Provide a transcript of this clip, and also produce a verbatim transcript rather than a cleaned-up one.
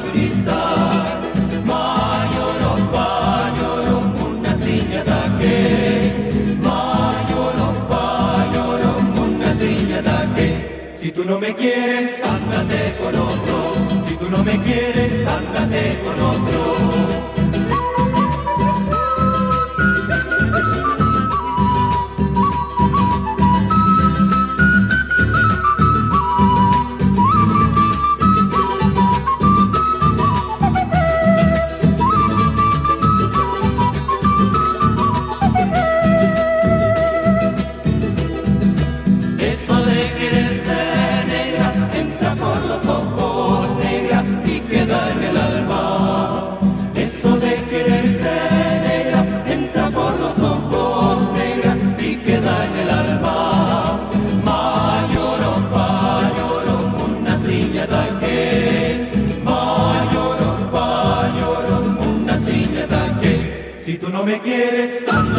turista. Mayoro, mayoro, una signa da che. Mayoro, mayoro, una signa da che. Si tú no me quieres, ándate con otro. Si tú no me quieres, ándate con otro. Si tú no me quieres,